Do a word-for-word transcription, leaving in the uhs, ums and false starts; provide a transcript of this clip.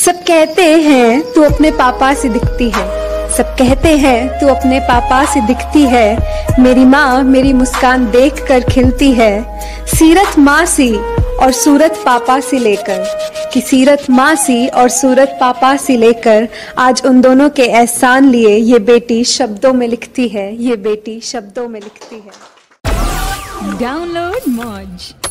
सब कहते हैं तू अपने पापा से दिखती है, सब कहते हैं तू अपने पापा से दिखती है। मेरी माँ मेरी मुस्कान देख कर खिलती है। सीरत माँ सी और सूरत पापा से लेकर, कि सीरत माँ सी और सूरत पापा से लेकर आज उन दोनों के एहसान लिए ये बेटी शब्दों में लिखती है, ये बेटी शब्दों में लिखती है। डाउनलोड मौज।